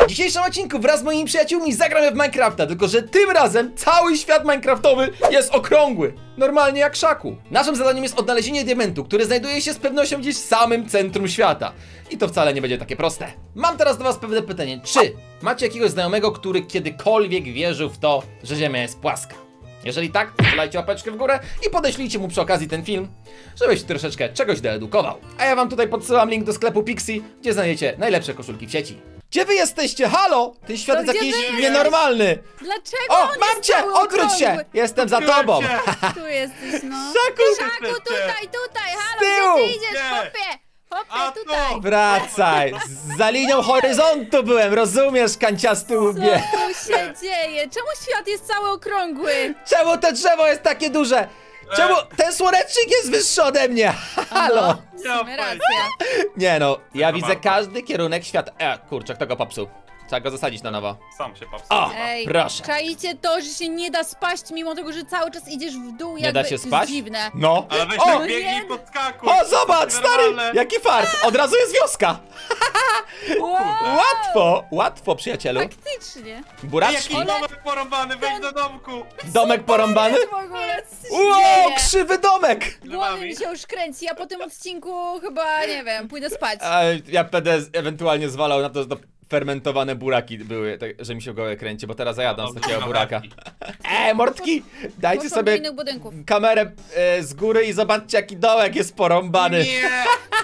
dzisiejszym odcinku wraz z moimi przyjaciółmi zagramy w Minecrafta, tylko że tym razem cały świat minecraftowy jest okrągły. Normalnie jak Szaku. Naszym zadaniem jest odnalezienie diamentu, który znajduje się z pewnością gdzieś w samym centrum świata. I to wcale nie będzie takie proste. Mam teraz do was pewne pytanie. Czy macie jakiegoś znajomego, który kiedykolwiek wierzył w to, że Ziemia jest płaska? Jeżeli tak, dajcie łapeczkę w górę i podeślijcie mu przy okazji ten film, żebyś troszeczkę czegoś doedukował. A ja wam tutaj podsyłam link do sklepu Pixie, gdzie znajdziecie najlepsze koszulki w sieci. Gdzie wy jesteście? Halo! Ten świat jest jakiś nienormalny! Dlaczego O, on mam jest cię! cały Odwróć się! okrągły? Jestem za tobą! Tu jesteś, no. Szaku! Tutaj, halo, tyłu! gdzie ty idziesz, Nie. hopie? A Hopie, tu! tutaj. Wracaj! Za linią horyzontu byłem, rozumiesz, kanciasty łbie? Co tu się dzieje? Czemu świat jest cały okrągły? Czemu to drzewo jest takie duże? Czemu ten słonecznik jest wyższy ode mnie? Halo! No, w sumie racja. Nie no, ja Taka widzę mapa. każdy kierunek świata. Kurczę, kto go popsuł? Trzeba go zasadzić na nowo. Sam się popsuł. O! Ej, Proszę. czaicie to, że się nie da spaść, mimo tego, że cały czas idziesz w dół, Nie jakby da się jest spać? dziwne. No! Ale weź O! tak biegnij nie. i podskakuj. O, zobacz, stary! Normalne. Jaki fart! Od razu jest wioska! Wow, Łatwo! Łatwo, przyjacielu. faktycznie. Ej, Buraczki. jaki domek porąbany, wejdź do domku. Domek porąbany? W ogóle, co się Wow, dzieje? krzywy domek! Głowa mi się już kręci, ja po tym odcinku chyba, nie wiem, pójdę spać. Ja będę ewentualnie zwalał na to, że to fermentowane buraki były, tak, że mi się gołe kręci, bo teraz zajadam z takiego buraka. Mordki! Dajcie Poszłam do sobie innych budynków. kamerę z góry i zobaczcie, jaki dołek jest porąbany. Nie!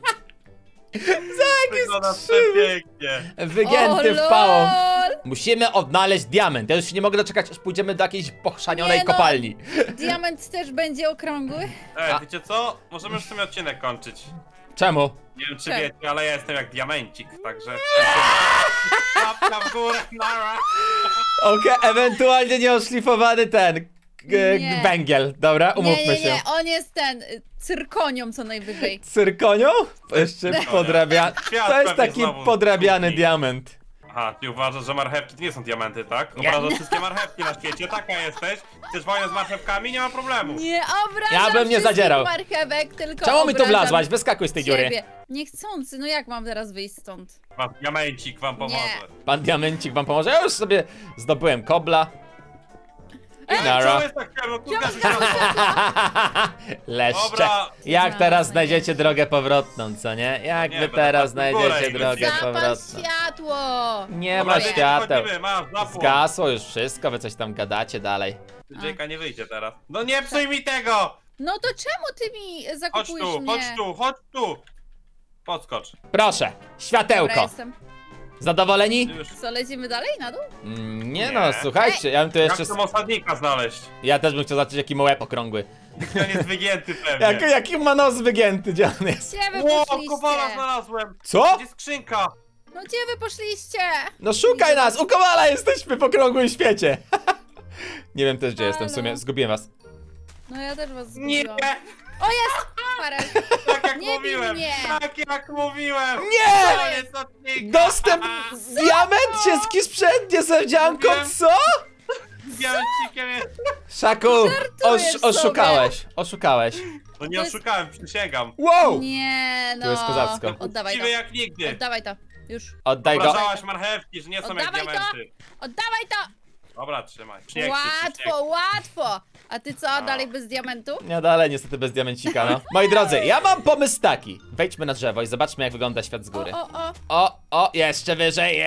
Wygląda krzywy. pięknie. Wygięty w O, pałą. lol! Musimy odnaleźć diament. Ja już się nie mogę doczekać, aż pójdziemy do jakiejś pochrzanionej Nie no. kopalni. Diament też będzie okrągły? Wiecie co? Możemy już ten odcinek kończyć. Czemu? Nie wiem czy Czemu? wiecie, ale ja jestem jak diamencik, także... Łapka w górę, nara. Okej, ewentualnie nieoszlifowany ten Nie. węgiel. Dobra, umówmy Nie, się. on jest ten, cyrkonią co najwyżej. Cyrkonią? Jeszcze podrabia... Świat To jest pewnie taki znowu podrabiany kuchni. diament. Aha, ty uważasz, że marchewki to nie są diamenty, tak? Nie. Obrażasz wszystkie marchewki na świecie, taka jesteś. Chcesz wojnę z marchewkami? Nie ma problemu. Nie obrażam Ja bym nie wszystkich zadzierał. marchewek, tylko Czemu mi tu obrażam wlazłaś? Wyskakuj z tej dziury. ciebie. Niechcący, no jak mam teraz wyjść stąd? Pan diamencik wam pomoże. Pan diamencik wam pomoże? Ja już sobie zdobyłem kobla. I Co nara. jest tak ciemno? Tu Ja garzy mam światło. Leszcze. Dobra. Jak teraz Znajdziecie. znajdziecie drogę powrotną, co nie? Jak Nie, wy będę teraz patrzył w górę znajdziecie i drogę będzie. Zapal powrotną? światło! Nie Dobra, ma dzieci, świateł. wchodzimy, masz, zapłon. Zgasło już wszystko, wy coś tam gadacie dalej. Jacka nie wyjdzie teraz. No nie psuj mi tego! No to czemu ty mi Chodź zakupujesz tu, mnie? chodź tu, chodź tu! Podskocz. Proszę, Dobra, światełko. jestem. Zadowoleni? Już. Co, lecimy dalej na dół? Nie Nie. no, słuchajcie, ja bym tu jeszcze... Jak tam osadnika znaleźć? Ja też bym chciał zobaczyć, jaki ma łeb okrągły. On jest wygięty pewnie. Jaki ma nos wygięty, gdzie on jest? Gdzie wy Ło, poszliście? kowala znalazłem! Co? Gdzie skrzynka? No gdzie wy poszliście? No szukaj nas, u Kowala jesteśmy w okrągłym świecie. Nie wiem też, gdzie jestem w sumie, Halo. zgubiłem was. No ja też was Nie! zgubiłam. O jest! Parek. Tak jak Nie bij mówiłem! mnie. Tak jak mówiłem! Nie! Koniec odcinka! Dostęp... Diament się sprzętnie, sędzianko, Mówiłem. co? Diamencikiem jest! Szaku, Żartujesz oszukałeś. No nie To jest- oszukałem, przysięgam. Wow! Nie no. Tu jest kozacko. Oddawaj Uczciwy to. jak nigdy. Oddawaj to. Już. Oddaj go. Obrażałaś marchewki, że nie są jak Oddawaj to. diamenty. Oddawaj to! Dobra, trzymaj. Śnieg Łatwo, łatwo! A ty co, dalej bez diamentu? Nie dalej, niestety bez diamencika, no. Moi drodzy, ja mam pomysł taki. Wejdźmy na drzewo i zobaczmy, jak wygląda świat z góry. O, jeszcze wyżej,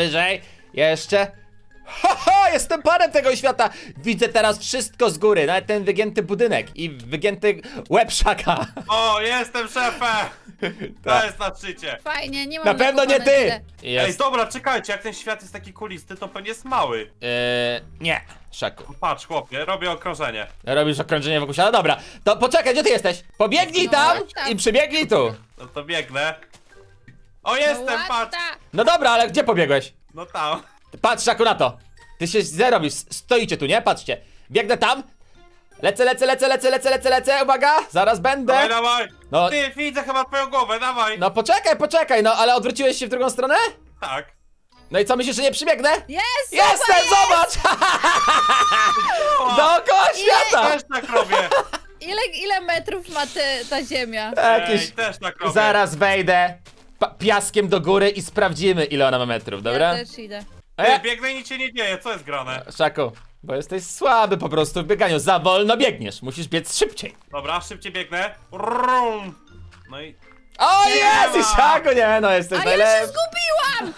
jeszcze. Haha, jestem panem tego świata. Widzę teraz wszystko z góry, nawet ten wygięty budynek i wygięty łeb Szaka. O, jestem szefem! To Tak. jest na szczycie. Fajnie, nie mam Na pewno nie zakopane ty! źle. Ej, Jest. dobra, czekajcie, jak ten świat jest taki kulisty, to pewnie jest mały. Nie, Szaku. Patrz, chłopie, robię okrążenie. Robisz okrążenie wokół świata? Dobra, to poczekaj, gdzie ty jesteś? Pobiegnij No, tam tam. i przybiegnij tu. No to biegnę. O, jestem, No, patrz! łata. No dobra, ale gdzie pobiegłeś? No tam. Patrz, Szaku, na to. Ty się źle robisz, stoicie tu, nie? Patrzcie. Biegnę tam. Lecę, uwaga, zaraz będę. Dawaj, dawaj! No. Ty, widzę chyba twoją głowę, dawaj! No poczekaj, no ale odwróciłeś się w drugą stronę? Tak. No i co, myślisz, że nie przybiegnę? Jest! Jestem, zobacz! Dookoła świata! Też tak robię! Ile metrów ma ta ziemia? Jakieś... Ej, też tak robię. Zaraz wejdę. piaskiem do góry i sprawdzimy, ile ona ma metrów, dobra? Ja też idę. Biegnę i nic się nie dzieje, co jest grane? Szaku, bo jesteś słaby po prostu w bieganiu. Za wolno biegniesz, musisz biec szybciej. Dobra, szybciej biegnę. Rum. No i... O Nie jest! ma. I Szaku, nie no, jesteś A ja się najlepszy. zgubiłam!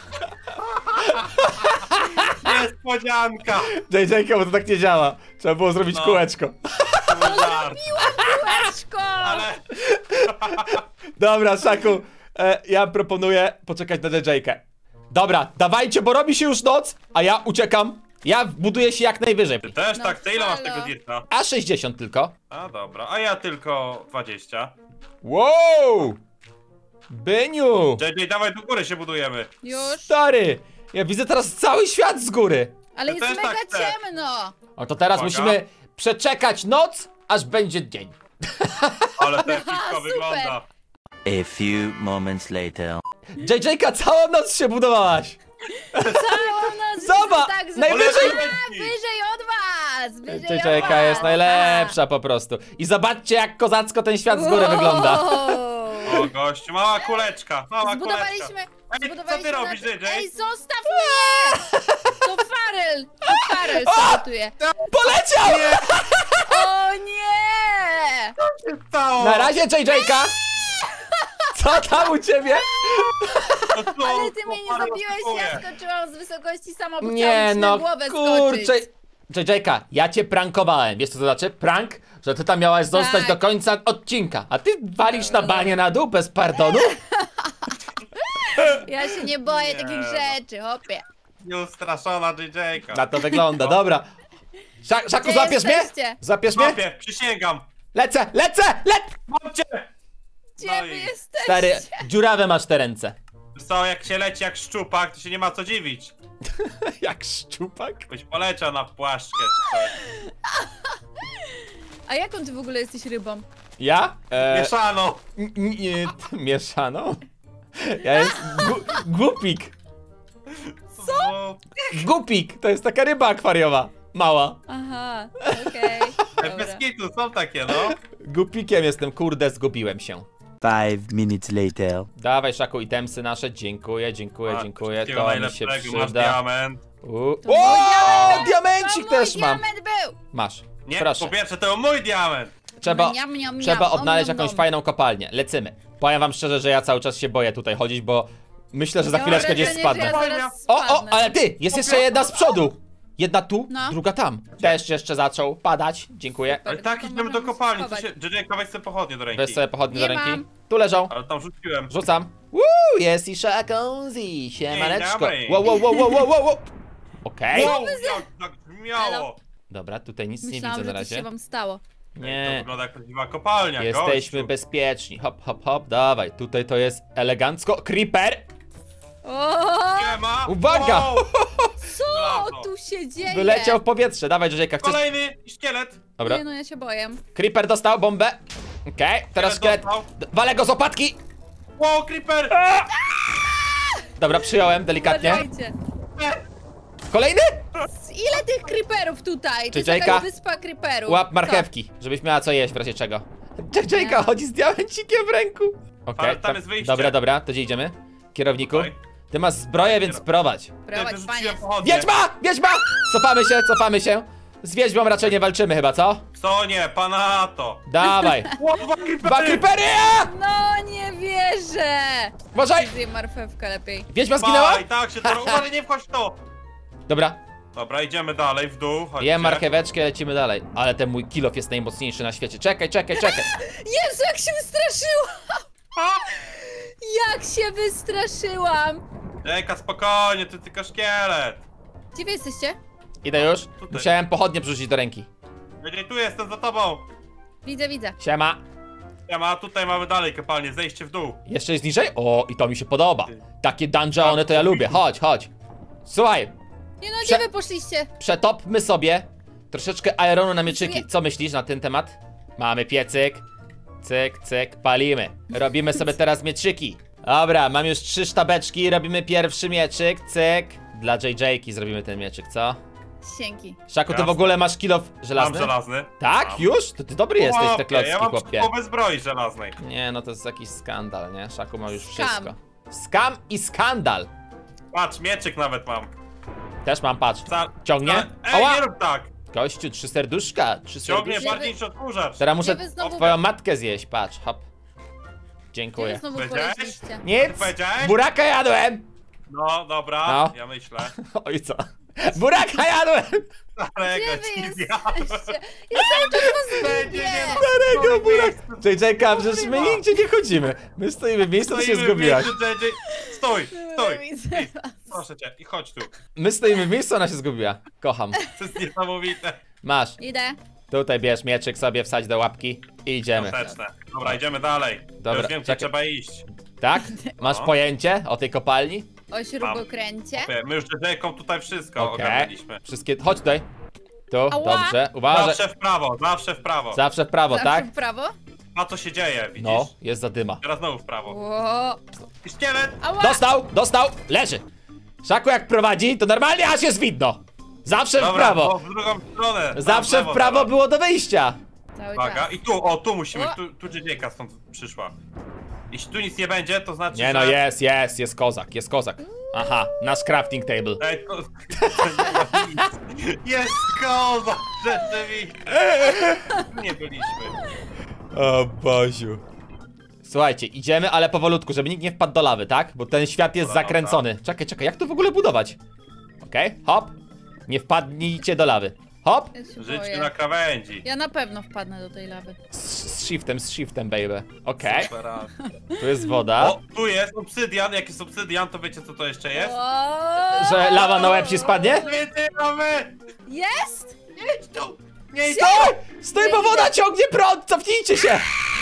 Niespodzianka! JJ, bo to tak nie działa. Trzeba było zrobić No. kółeczko. To był żart. Kółeczko! Ale... Dobra, Szaku, ja proponuję poczekać na DJ-kę. Dobra, dawajcie, bo robi się już noc, a ja uciekam. Ja buduję się jak najwyżej. Ty też No tak, ty ile masz halo. tego dirta? A 60 tylko. A dobra, a ja tylko 20. Wow! Byniu! JJ, dawaj do góry się budujemy. Już? Stary! Ja widzę teraz cały świat z góry. Ale Ja jest też mega tak chcę. ciemno! O to teraz Uwaga. musimy przeczekać noc, aż będzie dzień. Ale to epicko Super. wygląda. A few moments later. JJ-ka, całą noc się budowałaś. Całą noc Zobacz, tak, że... najwyżej- A, wyżej od was! Wyżej od JJ-ka was. jest najlepsza po prostu. I zobaczcie, jak kozacko ten świat z góry wygląda. O gościu, mała kuleczka, mała Zbudowaliśmy... kuleczka. Ej, co zbudowaliśmy ty robisz, na- JJ? Ej, zostaw mnie! To Farel! To Farel sabotuje. Poleciał! O nie! Stało! Na razie, JJ-ka. Co tam u ciebie? No co? Ale ty mnie nie Chłoparo zabiłeś, ja skakuje. skoczyłam z wysokości sama, bo Nie chciałam ci no, na głowę kurczę. skoczyć. JJ-ka, ja cię prankowałem. Wiesz co to znaczy? Prank? Że ty tam miałaś zostać Tak. do końca odcinka. A ty walisz na banie na dół bez pardonu? Ja się nie boję Nie takich no. rzeczy, hopie. Nieustraszona JJ-ka. Na to wygląda, dobra. Szaku, Gdzie złapiesz mnie? jesteście? Złapiesz mnie? Łapie, przysięgam. Lecę! Mam cię! Gdzie No wy i- jesteście? Stary, dziurawe masz te ręce. Co, jak się leci jak szczupak, to się nie ma co dziwić. Jak szczupak? Byś poleciał na płaszczkę czy coś. A jaką ty w ogóle jesteś rybą? Ja? Mieszano! Mieszaną? Ja jest gupik. Co? Gupik, to jest taka ryba akwariowa. Mała. Aha, okej. Bez Dobra. kitu, są takie no. Gupikiem jestem, kurde, zgubiłem się. 5 minutes later. Dawaj, Szaku, itemsy nasze, dziękuję, dziękuję, dziękuję, Wszystkiego to mi się najlepszego, masz przyda. diament. To mój diament! Diamencik To też mój mam. diament był! Masz, Nie, proszę. po pierwsze to mój diament. Trzeba, Niam, niam, trzeba niam, odnaleźć om, nom, jakąś nom. fajną kopalnię. Lecimy. Powiem wam szczerze, że ja cały czas się boję tutaj chodzić, bo myślę, że za Ja mam chwileczkę gdzieś wrażenie, że spadnę. ja zaraz O, spadnę. ale ty! Jest jeszcze jedna z przodu! Jedna tu, No. druga tam. Deszcz jeszcze zaczął padać. Dziękuję. Ale to tak, to idziemy do możemy kopalni. schować. JJ-ka, weź sobie pochodnie do ręki. Weź sobie pochodnie do Nie ręki. mam. Tu leżą. Ale tam rzuciłem. Rzucam. Jest i Szakonzi. Siemaneczko. dobry. Wow. Okej. Wow, jak tak brzmiało. Dobra, tutaj nic nie Myślałam, widzę że na coś się razie. wam stało. To Nie. wygląda jak prawdziwa kopalnia, Jesteśmy gościu. bezpieczni. Hop, hop, hop. Dawaj. Tutaj to jest elegancko. Creeper. O, Nie ma. Uwaga! Wow. co Brawo. tu się dzieje? Wyleciał w powietrze. Dawaj, Rzezieka, chcesz... Kolejny szkielet. Dobra. Nie no, ja się boję. Creeper dostał bombę. Okej, teraz szkielet. dostał. Walę go z łopatki. Wow, creeper. Dobra, przyjąłem delikatnie. Uważajcie. Kolejny? Ile tych creeperów tutaj? To jest JJ-ka? jakaś wyspa creeperów. Łap marchewki, żebyś miała co jeść w razie czego. JJ-ka Nie. chodzi z diamencikiem w ręku. Okej, Ale tam jest wyjście. Dobra, to gdzie idziemy? Kierowniku? Tutaj. Ty masz zbroję, więc prowadź. Co? Prowadź, Ja panie. wyrzuciłem pochodnie. Wiedźma! Cofamy się. Z wiedźmą raczej nie walczymy chyba, co? Co nie, pana to. Dawaj. Wow, dwa creepery. Dwa creepery! No nie wierzę! Uważaj! Zjem marchewkę lepiej. Wiedźma zginęła? Baj, tak się to uważaj, nie wchodź w to. Dobra, Dobra, idziemy dalej w dół. Chodźcie. jem marcheweczkę, lecimy dalej. Ale ten mój kilof jest najmocniejszy na świecie. Czekaj. Jezu, jak się wystraszyłam! Jak się wystraszyłam! Jejka, spokojnie, to tylko szkielet. Gdzie wy jesteście? Idę już. Tutaj. Musiałem pochodnie przerzucić do ręki. JJ, tu jestem za tobą. Widzę. Siema. Ja ma, tutaj mamy dalej kopalnię, zejście w dół. Jeszcze jest niżej? O, i to mi się podoba. Takie dungeony to ja lubię. Chodź. Słuchaj, Nie no, gdzie wy poszliście? przetopmy sobie troszeczkę aeronu na mieczyki. Co myślisz na ten temat? Mamy piecyk. Cyk, palimy. Robimy sobie teraz mieczyki. Dobra, mam już 3 sztabeczki, robimy pierwszy mieczyk, cyk. Dla JJ-ki zrobimy ten mieczyk, co? Dzięki. Szaku, ty w Jasne. ogóle masz kilof Mam żelazny? żelazny. Tak? Mam. Już? To ty dobry jesteś, te klocki, Ja mam chłopie. połowę zbroi żelaznej. Nie, no to jest jakiś skandal, nie? Szaku ma już Skam. wszystko. Skam i skandal. Patrz, mieczyk nawet mam. Też mam, patrz. Za... Ciągnie? Ej, Oła! nie rób tak! Gościu, 3 serduszka, 3 Ciągnie serduszka. bardziej niż odkurzacz. Teraz muszę Gdzie wy znowu- twoją matkę zjeść, patrz, hop. Gdzie Dziękuję. wy znowu Powiedziałeś? polecieliście? Ty Nic! powiedziałeś? Buraka jadłem! No, dobra, No. ja myślę. Oj co? Buraka jadłem! Starego Gdzie wy ci jesteście? Ja cały czas was Będzie gubię! nie Starego buraka! Czekam, że my nigdzie nie chodzimy. My stoimy w miejscu, gdzie się zgubiłaś. Stój, stój. Widzę Idź, was. proszę cię, i chodź tu. My stoimy w miejscu, ona się zgubiła. Kocham. To jest niesamowite. Masz. Idę. Tutaj bierz mieczyk sobie, wsadź do łapki i idziemy. Stateczne. Dobra, idziemy dalej. Dobra, Już wiem, gdzie czekaj. trzeba iść. Tak? Masz No. pojęcie o tej kopalni? O śrubokręcie. My już z rzeką tutaj wszystko Okej. ogarnęliśmy. Wszystkie... Chodź tutaj. Tu, Ała. dobrze. Uważaj. Zawsze w prawo, zawsze w prawo. Zawsze w prawo, Zawsze tak? w prawo? A co się dzieje, widzisz? No, jest zadyma. Teraz znowu w prawo. Ło. I szkielet! Ała! Dostał, leży. Szaku jak prowadzi, to normalnie aż jest widno. Zawsze w Dobra, prawo. bo w drugą stronę. Zawsze lewo w prawo teraz. było do wyjścia. Cały Uwaga, czas. i tu, o, tu musimy, O. tu dziecięka stąd przyszła. Jeśli tu nic nie będzie, to znaczy, Nie no, że... jest kozak, jest kozak. Aha, nasz crafting table. Ej, to... Jest koza, rzeczywiście. Nie byliśmy. O Boziu. Słuchajcie, idziemy, ale powolutku, żeby nikt nie wpadł do lawy, tak? Bo ten świat jest Dobra, zakręcony. Czekaj, jak to w ogóle budować? Okej, hop. Nie wpadnijcie do lawy. Hop. Ja się Życie boję. na krawędzi. Ja na pewno wpadnę do tej lawy. Z shiftem, baby. Okej, Super. tu jest woda. O, tu jest obsydian. Jak jest obsydian, to wiecie, co to jeszcze jest? Że lawa na łeb ci spadnie? Wytyramy! Jest! Jedź tu! Nie idź Stój! Stój, bo woda ciągnie prąd! Cofnijcie się!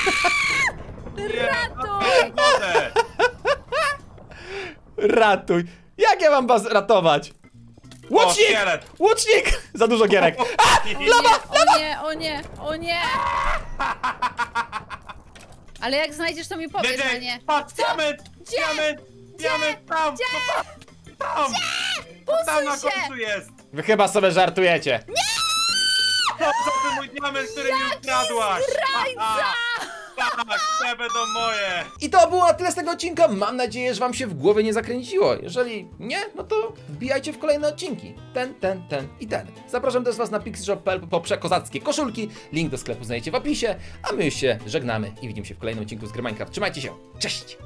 Ratuj! wodę! Ratuj! Jak ja mam was ratować? O, Łucznik! szkielet! Łucznik! Za dużo gierek. O nie, o nie, o nie! Ale jak znajdziesz, to mi powiedz, a nie. Patrz, diament! Diament! Diament! Tam! Gdzie? No tam! Tam! Tam na Posuń się! końcu jest! Wy chyba sobie żartujecie. To ty mój diament, który mi ukradłaś! zdrajca! Tak, te będą moje! I to było na tyle z tego odcinka. Mam nadzieję, że wam się w głowie nie zakręciło. Jeżeli nie, no to wbijajcie w kolejne odcinki. Ten i ten. Zapraszam też was na pixshop.pl po przekozackie koszulki. Link do sklepu znajdziecie w opisie. A my już się żegnamy i widzimy się w kolejnym odcinku z gry Minecraft. Trzymajcie się. Cześć!